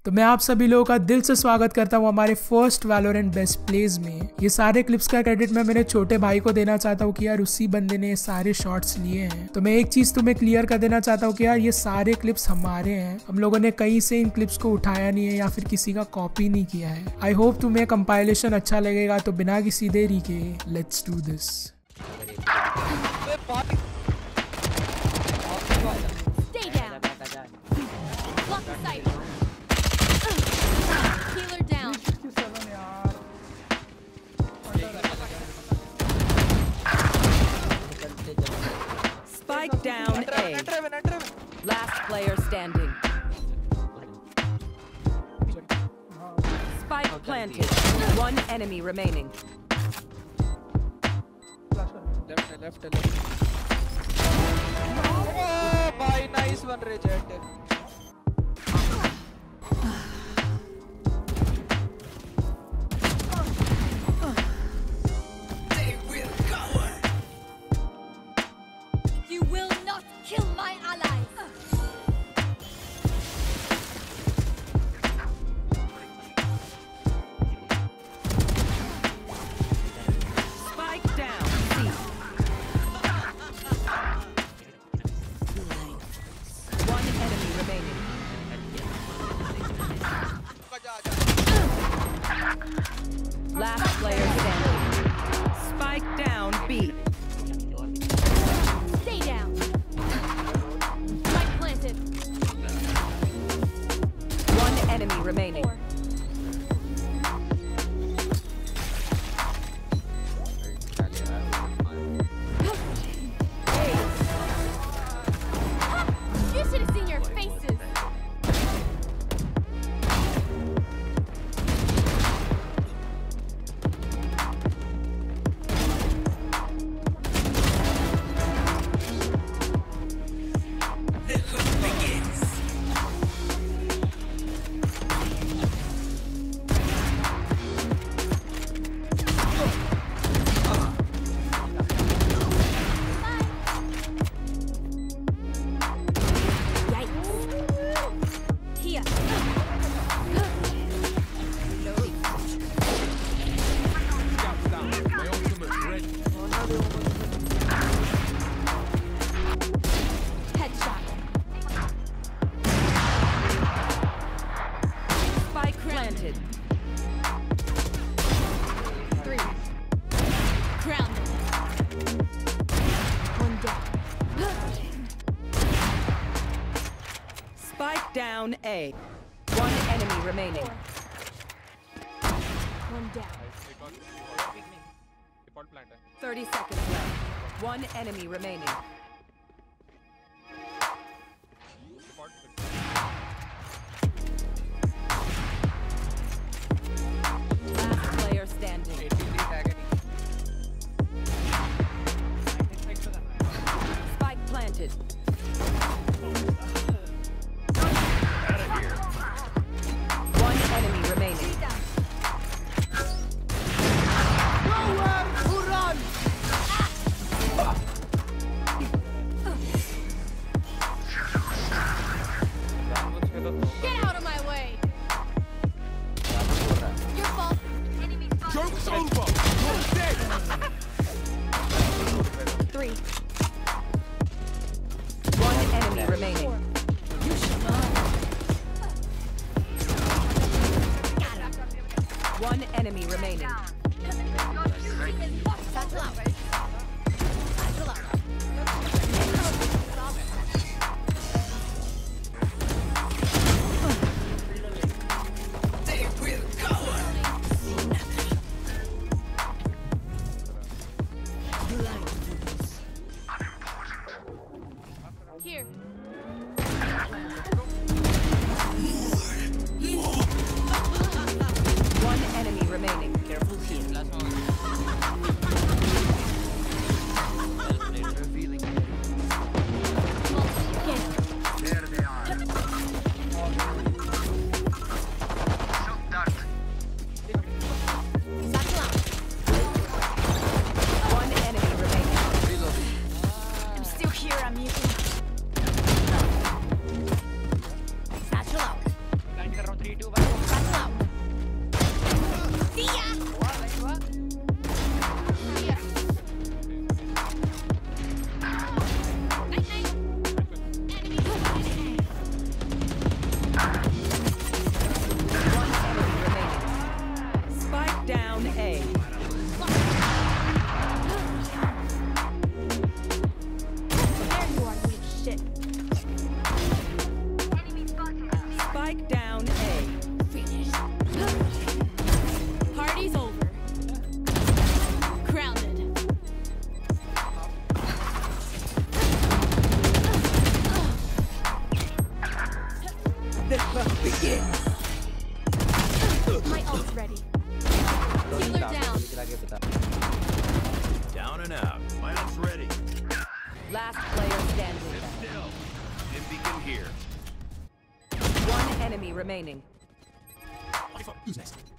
तो मैं आप सभी लोगों का दिल से स्वागत करता हूँ हमारे फर्स्ट वैलोरेंट बेस्ट प्लेज में। ये सारे क्लिप्स का क्रेडिट मैं मेरे छोटे भाई को देना चाहता हूँ कि यार उसी बंदे ने सारे शॉट्स लिए हैं। तो मैं एक चीज तुम्हें क्लियर कर देना चाहता हूँ कि यार ये सारे क्लिप्स हमारे हैं, हम लोगों ने कहीं से इन क्लिप्स को उठाया नहीं है या फिर किसी का कॉपी नहीं किया है। आई होप तुम्हें कंपाइलेशन अच्छा लगेगा। तो बिना किसी देरी के let's do this. Spike down A. Last player standing. Spike planted. One enemy remaining. Left. Oh, bye, nice one, rejected. Last player standing. Spike down B. Stay down. Spike planted. One enemy remaining. You should have seen your faces. Planted. 3. Grounded. 1 down. Spike down A. One enemy remaining. 1 down. 30 seconds left. One enemy remaining. Last player standing. Spike planted. One enemy remaining. Nowhere to run! Get out of my way. Your fault. Enemy spotted. Joke's over! You're dead! 3. One enemy remaining. One enemy remaining. Satchel out, right? Satchel out. Here. One enemy remaining. Careful here. 3-2 1. Battle out. See ya. See ya. Night night. Enemy. One enemy remaining. Spike down A. There you are, you shit. Spike down A. Finished. Party's over. Grounded. The hunt begins. My ult's ready. Healer down. Down and out. My ult's ready. Last player standing. Still. Dim beacon here. One enemy remaining. Who's next?